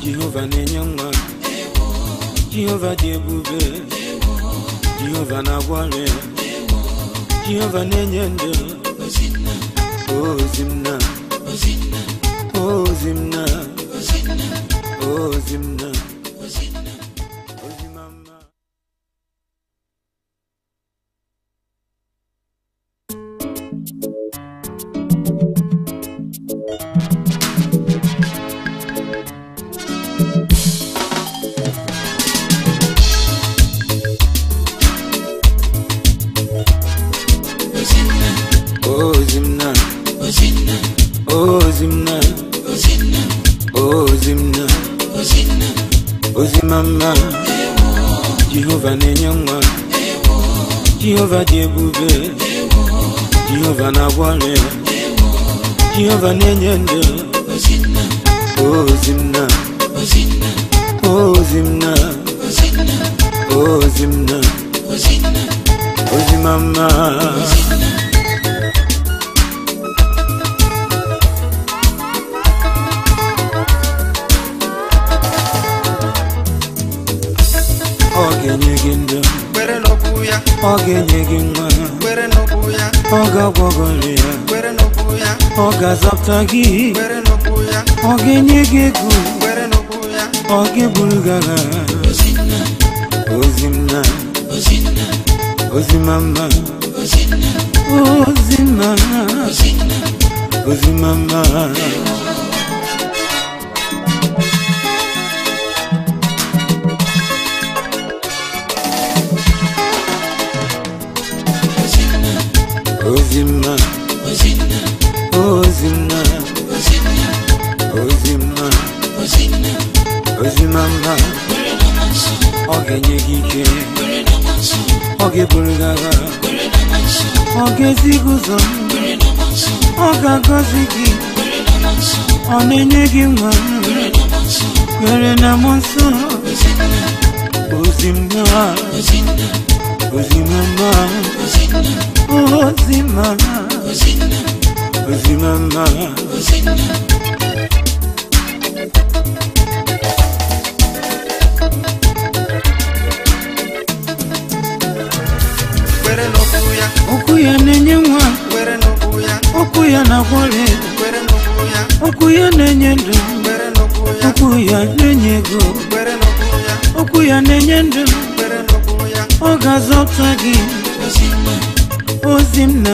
Jehovah Nenyama, Jehovah Debube, Jehovah Nawale, Jehovah Nenyanda, oh Zimna, oh Zimna, oh Zimna, oh Zimama. Ozimama, Jehovah Nenyama, Jehovah Debube, Jehovah Nawale, Jehovah Nenyanda, Ozimna, Ozimna, Ozimna, Ozimama. Ogenyegendo, Where no buya, Ogenyegima, where no buya, Oga Gogolia, where no buya, Oga Zaptagi, where no buya, Ogenyegegu, where no buya, Oge Bulgara, Ozimna, Ozimama, Ozimama, Ozimama. Ozimma, Ozimma, Ozimma, Ozimama, Ogenyegike, Oge Bulgaga, Oge Ziguzo, Oga Gozigi, Onenyegima, Verena Monso, Ozimma, Ozimama, Ozimama, Ozimama, where no buya, Okuya Nenyama, where no buya, Okuya Nawale, where no buya, Okuya Nenyanda, where no buya, Okuya Nenyego, where no buya, Okuya Nenyanda, where no buya, Oga Zaptagi, Ozimna,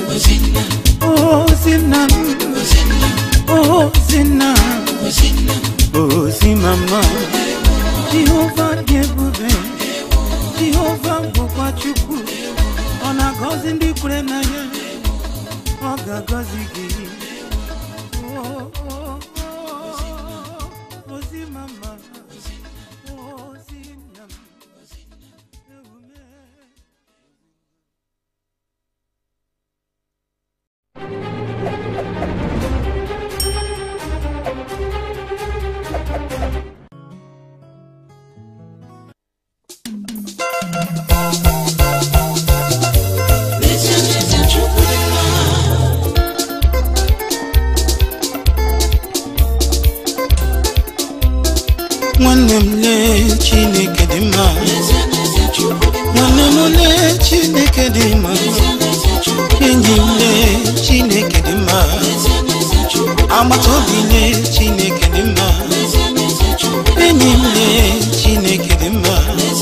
Ozimna, Ozimna, Ozimama, Jehovah Debube, Jehovah Bukwachuku, Ona Gozi Ndikure na ye, Oga Gozigi, Ozimama, Ozimna. Mwanemle Chineke dima, mwanemle Chineke dima, enyimle Chineke dima, amatobile Chineke dima, enyimle Chineke dima,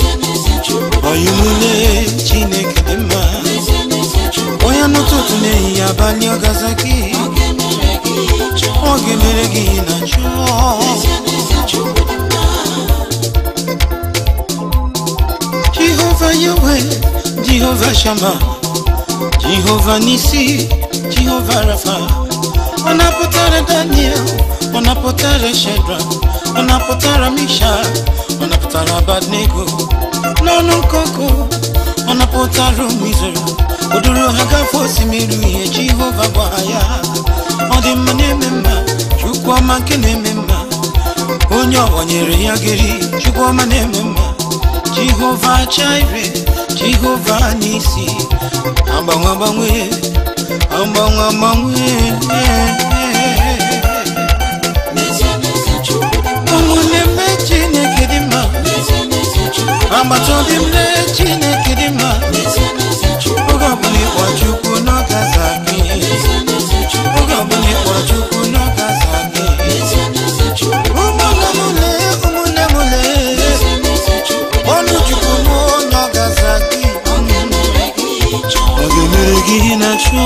oyumule Chineke dima, oya notutune yabali ogazaki, ogemeregi na cho. Jehovah Yahweh, Jehovah Shammah, Jehovah Nisi, Jehovah Rapha. Onapotara Daniel, onapotara Shadrach, onapotara Meshach, onapotara Abednego, Nono Koko, onapotara Miser, Oduru Hagafo Simiru ye Jehovah Bahaya, Odima Nemema, Chukwama Kenemema, Onyo Wanyere Yagiri, Chukwama Nemema. Jehovah Jireh, Jehovah Nisi, Ambangwe, Ambangwe, Omune Amatobi mle Chineke dị mma. Oge ọbụla ịkpọ Chukwu n'oge aza gị. Oge ọbụla ịkpọ Chukwu n'oge aza gị. Ụmụnne m lee, ụmụnne m lee. Ọnụ Chukwu m n'oge aza gị. Ọ ga-emere gị ihe na-achọ.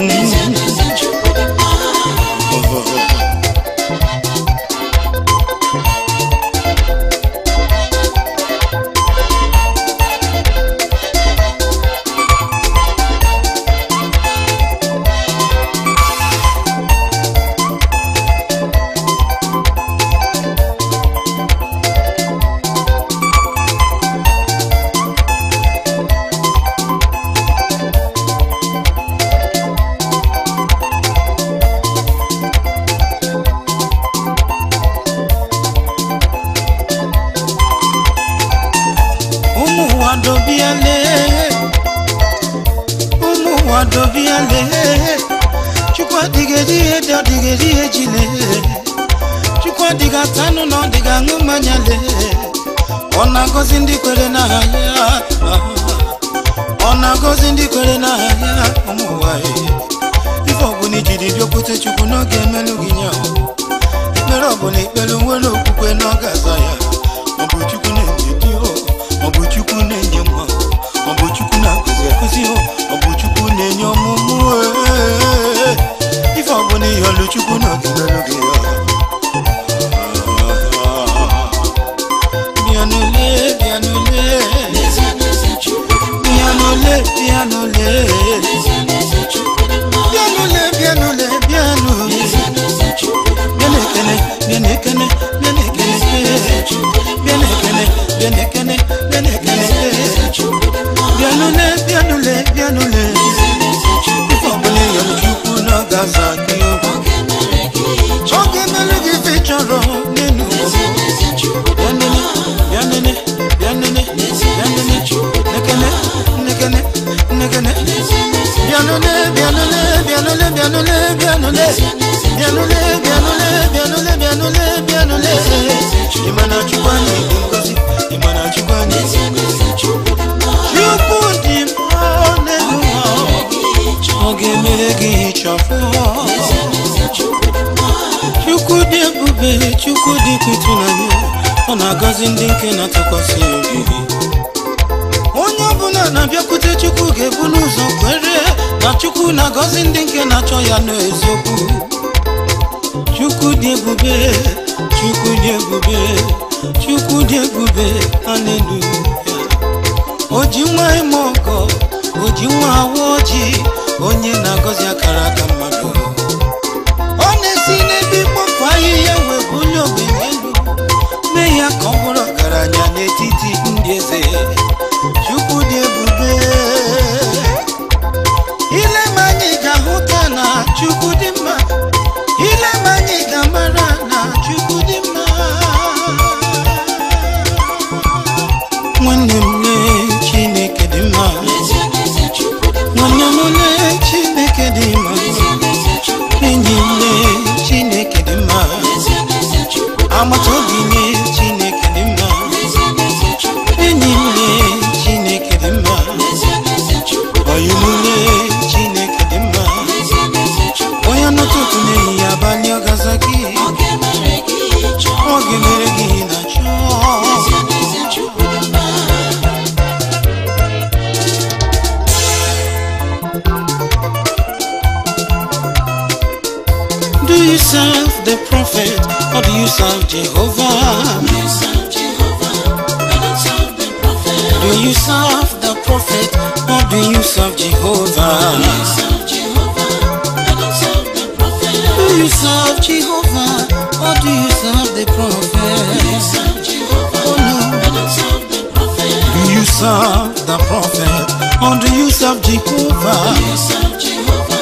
Dobiale Chukwa digedi ejile Chukwa diga tanu no diga ngumanyale Ona gozi ndi kwere na haya Ona gozi ndi kwere na haya Omuwae Ifo buni jidi biokote Chukwu no gemelu ginyao Ikpero buni ikpelu nwere okwukwe no gazaya Obu Chukwu nenyedio Obu Chukwu nenyemwa Obu Chukwu na kuzi Obu Chukwu nenye omumu Ife ọbụna ihe olu Chukwu na ogemelu gị ya Bianule, bianule Bianule, bianule Bianule, bianule, bianule Bianekene, bianekene, bianekene Bianekene, bianekene, bianekene Bianule, bianule, bianule Ife ọbụna ihe olu Chukwu na gaza gị ogemelu gị fechọrọ n'enu Bianene, bianene, bianene Nekene, nekene, nekene Bianule, bianule, bianule, bianule, bianule Bianule, bianule, bianule, bianule, bianule Imana Chukwu ni ngozi, Imana Chukwu ni Chukwu dị mma n'elu ogemere gị chọfọ Chukwu dị ebube, Chukwu dị ịtụnanya ọ na-agọzi ndị nke na-atụkwasị obi onye ọbụla na-abịakwute Chukwu ga-ebu n'ụzọ kwere na Chukwu na-agọzi ndị nke na-achọ ya n'eziokwu Chukwu dị ebube, Chukwu dị ebube, Chukwu dị ebube, haleluya Oji nwa ime ọgọ, oji nwa awa ojii onye na-agọzi akara aka mmadụ ọ na-esi n'ebe ịkpọpụ ahịhịa wee bulie ogbenye elu mee ya ka ọ bụrụ ọgaranya n'etiti ndị eze Chukwu dị ebube ile ma anyị ga-ahụta na Chukwu dị mma ile ma anyị ga-amara na Chukwu dị mma nwanne m Chineke dị mma nwanne m Chineke dị mma enyi m Chineke dị mma amata obi Chineke dị mma enyi m Chineke dị mma oyi m Chineke dị mma onye n'ụtụtụ n'ehihie abalị ọ gaza gị ọ ga-emere gị na-achọ Do you serve the prophet or do you serve Jehovah? Do you serve Jehovah? I don't serve the prophet. Do you serve the prophet or do you serve Jehovah? Do you serve Jehovah? I don't serve the prophet. Do you serve Jehovah or do you serve the prophet? Do you serve Jehovah? Oh no, I don't serve the prophet. Do you serve the prophet or do you serve Jehovah? Do you serve Jehovah?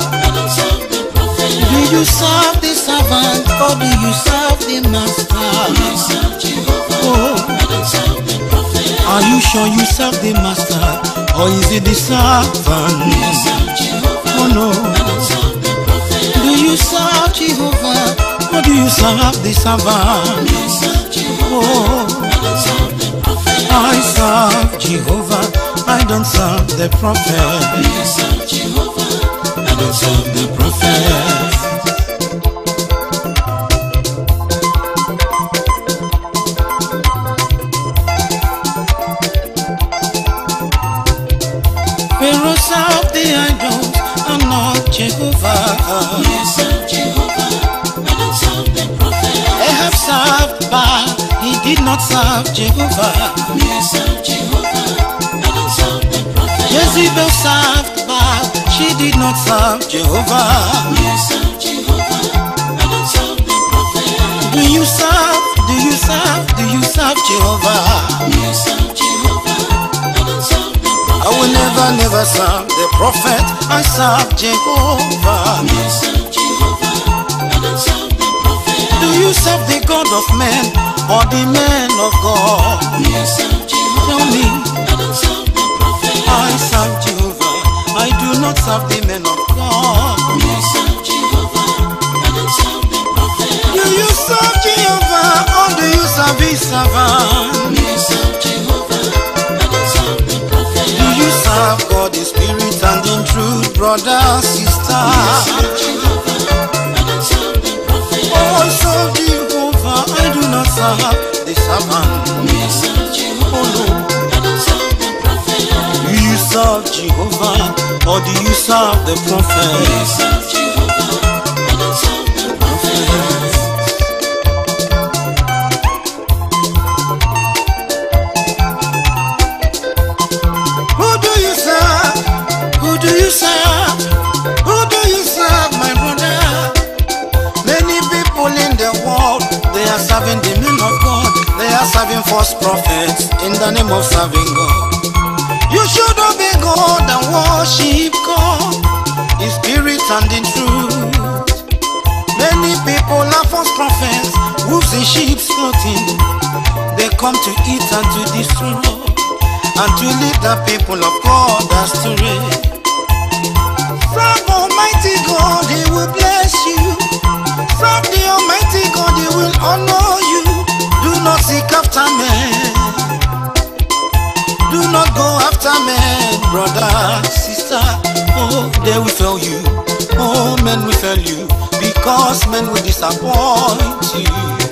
Do you serve the servant or do you serve the master? Do you serve Jehovah? Oh. I don't serve the prophet. Are you sure you serve the master or is it the servant? Do you serve Jehovah? Oh no. I don't serve the prophet. Do you serve Jehovah or do you serve the servant? Do you serve Jehovah? Oh. I don't serve the prophet. I serve Jehovah, I don't serve the prophet. I serve Jehovah, I don't serve the prophet. Pharaoh served the idols and not Jehovah. I serve Jehovah, I don't serve the prophet. Ahab served Baal, he did not serve Jehovah. I serve Jehovah, I don't serve the prophet. Jezebel served Baal, she did not serve Jehovah. I serve Jehovah, I don't serve the prophet. Do you serve Jehovah? I serve Jehovah, I don't serve the prophet. I will never serve the prophet, I serve Jehovah. I serve Jehovah, I don't serve the prophet. Do you serve the God of men or the man of God? I serve Jehovah, Tell me. I don't serve the prophet. I serve Jehovah, I do not serve the men of God. I serve Jehovah, I don't serve the prophet. Do you serve Jehovah or do you serve his servant? I serve Jehovah, I don't serve the prophet. Do you serve God in spirit and in truth, brother, sister? I serve Jehovah, I don't serve the prophet. Oh, I serve Jehovah, I do not serve the servant. I serve Jehovah, I don't serve the prophet. Do you serve Jehovah or do you serve the I prophet? serve Jehovah, I don't serve the prophet. Who do you serve? Who do you serve? Who do you serve, my brother? Many people in the world, they are serving the men of God. They are serving false prophets in the name of serving God. You should obey God and worship God in spirit and in truth. Many people are false prophets, wolves in sheep's clothing. They come to eat and to destroy, and to lead the people of God astray. Serve Almighty God, He will bless you. Serve the Almighty God, He will honor you. Do not seek after men. Do not go after men, brother, sister. Oh, they will fail you. Oh, men will fail you, because men will disappoint you.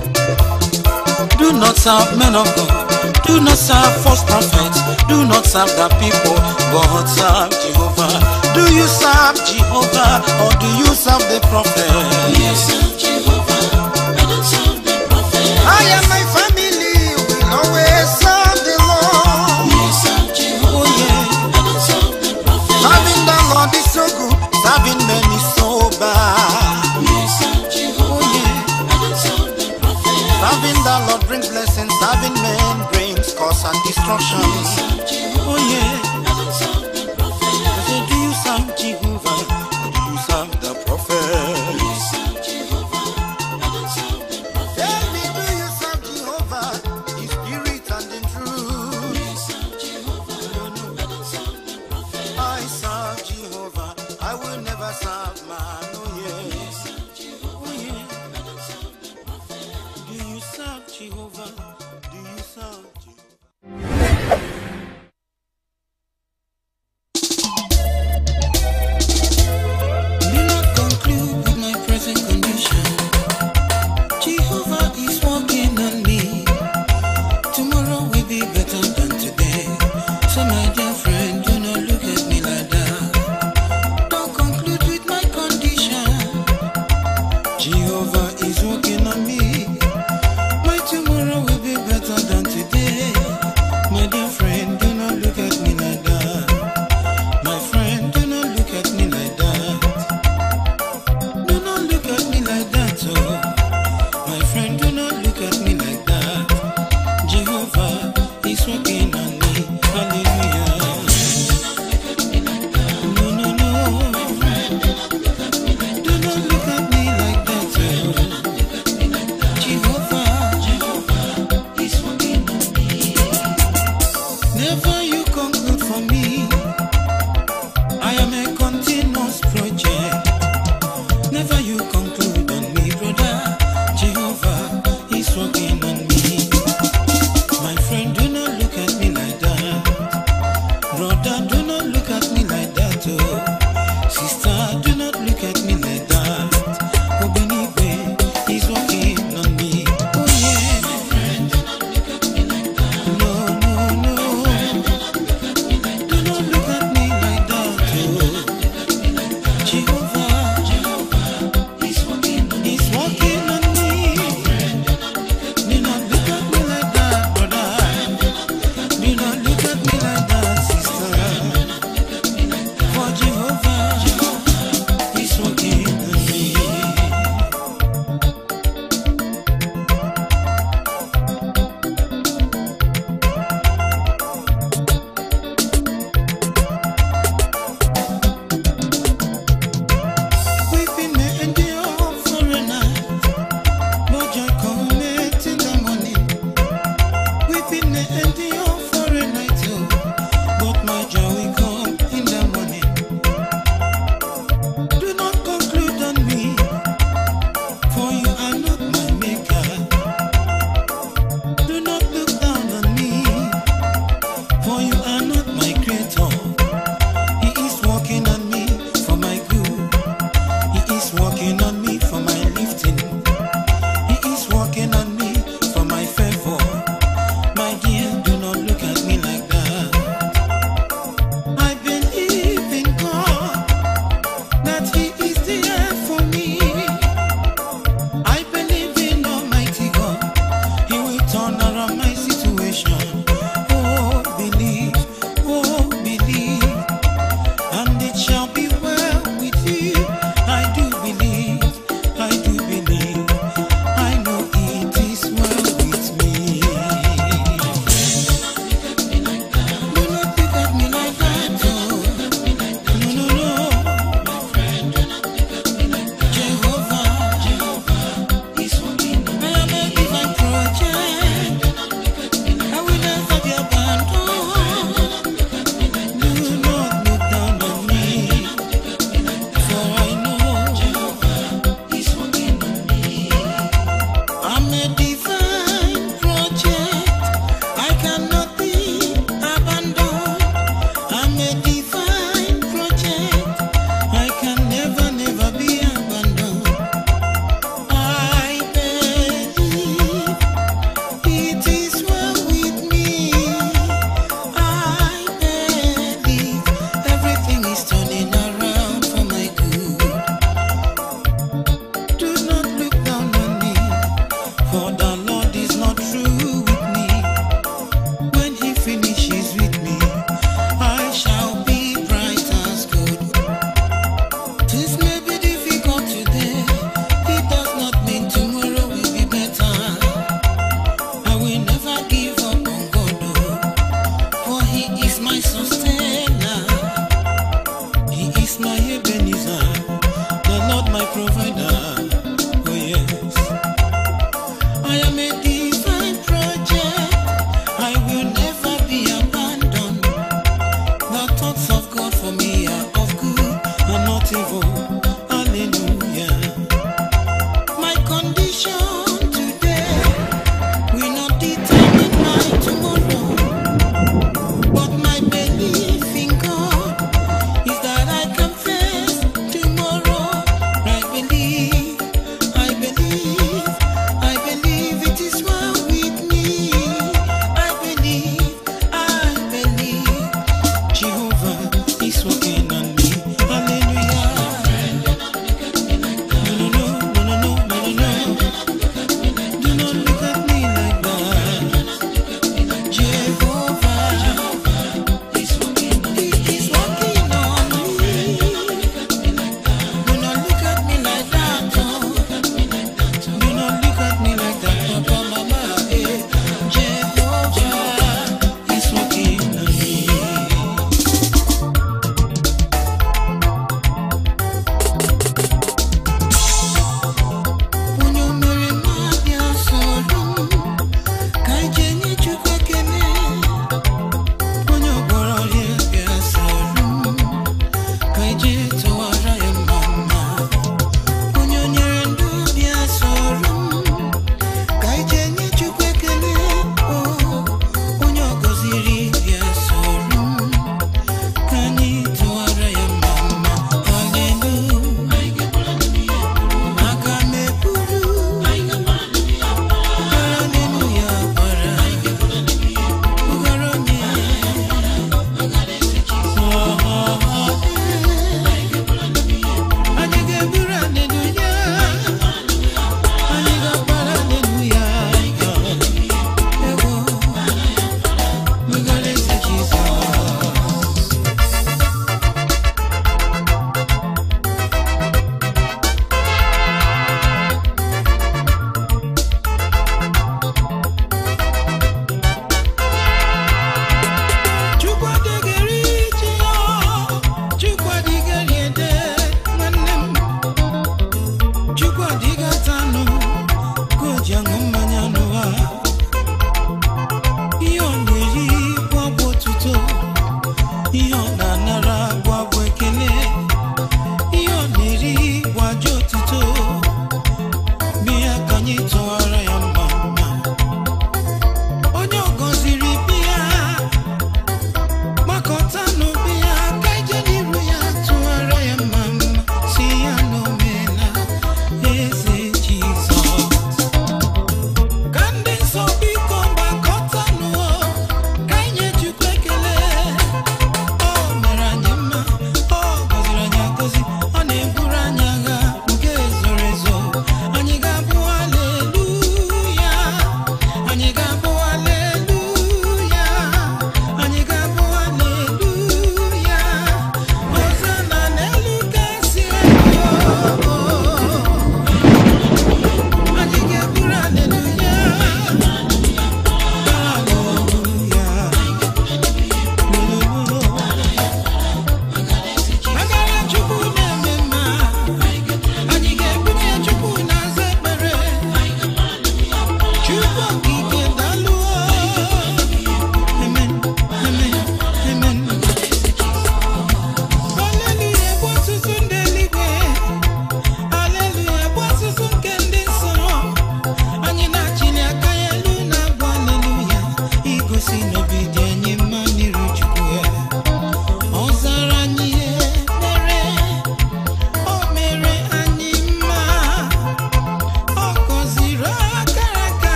Do not serve men of God. Do not serve false prophets. Do not serve the people, but serve Jehovah. Do you serve Jehovah or do you serve the prophet? I serve Jehovah, I don't serve the prophet. I and my family will always serve the Lord. I serve Jehovah, Oh yeah. I don't serve the prophet. Serving the Lord is so good. Serving men is so bad. I serve Jehovah, Oh yeah. I don't serve the prophet. Serving the Lord brings blessings. Serving men brings curse and destruction. I serve Jehovah, Oh yeah. I don't serve the prophet. I say, do you serve Jehovah or do you serve the prophet? I serve Jehovah, I don't serve the prophet. Tell me, do you serve Jehovah in spirit and in truth? I serve Jehovah, I don't serve the prophet. I serve Jehovah, I will never serve man. Oh I yeah. serve Jehovah, Oh yeah. I don't serve the prophet. Do you serve Jehovah? Do you serve Jehovah? Do not conclude with my present condition. Jehovah is working on me. Tomorrow will be better than today. So my dear friend, do not look at me like that. Don't conclude with my condition. Jehovah is working on me. My tomorrow will be better than today. My dear friend, do not look at me like that. My friend, do not look at me like that. Do not look at me like that, oh. My friend, do not look at me like that. Jehovah is working on me. Hallelujah. No, no, no. Do not look at me like that, oh. Jehovah is working on me. Never you conclude for me. I am a continuous project. Never you conclude on me, brother. Jehovah is working on me. My friend, do not look at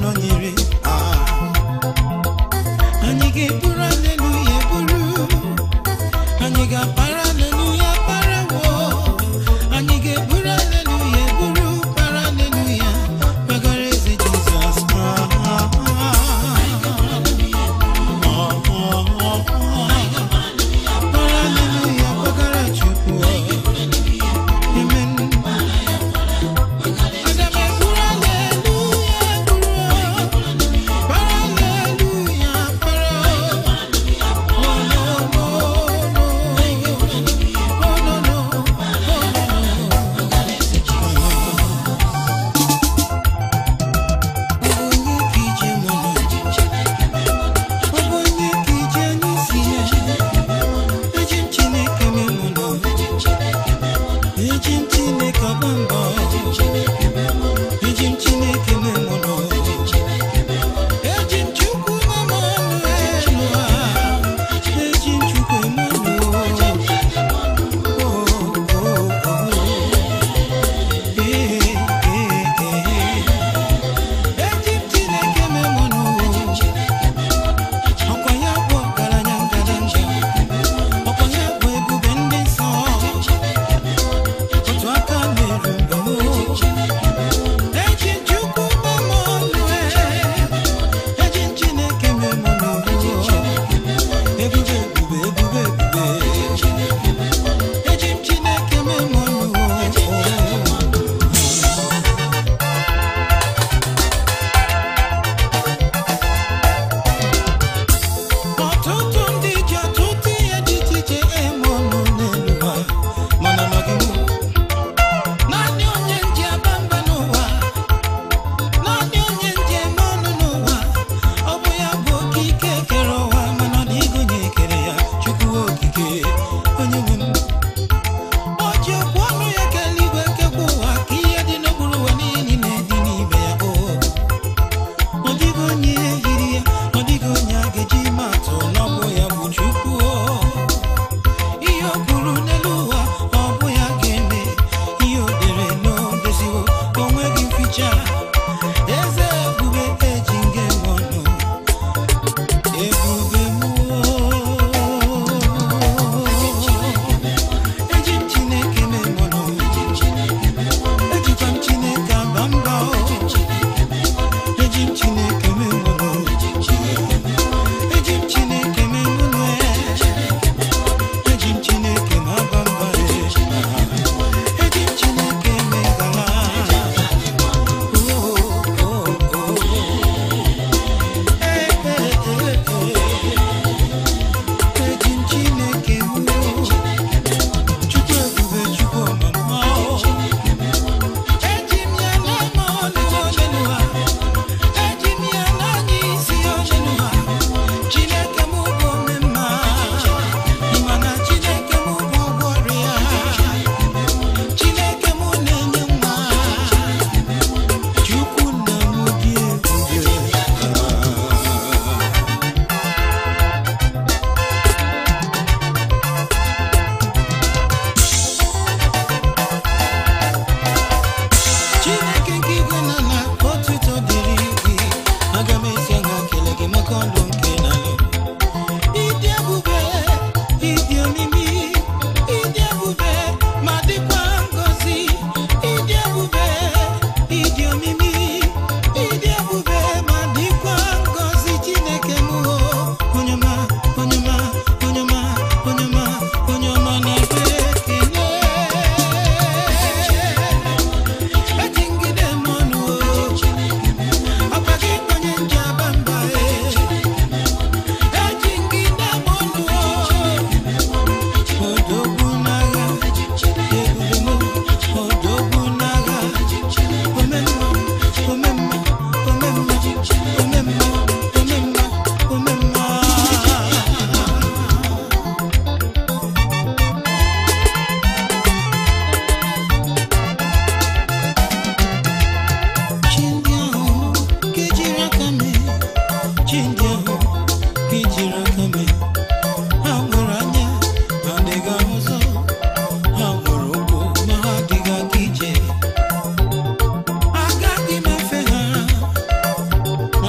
nọnyere anyị ga-eburu aleluya eburu anyị ga-apara aleluya parawo anyị ga-eburu aleluya eburu para aleluya bagara eze Jizọs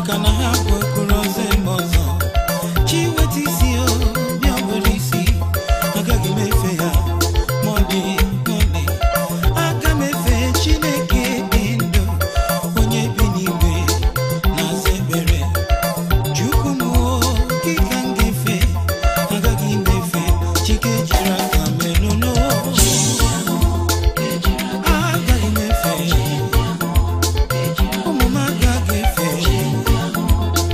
maka na ha bụ okporo ọzọ eme ọzọ chi weta isi o bịa were isi agaghị m efe ya ma ọ dị ole aga m efe Chineke dị ndụ onye bi n'igwe na-aza ekpere Chukwu m gị ka m ga-efe agaghị m efe Chike jiri aka m enuno agaghị m efe ụmụ m agaghị efe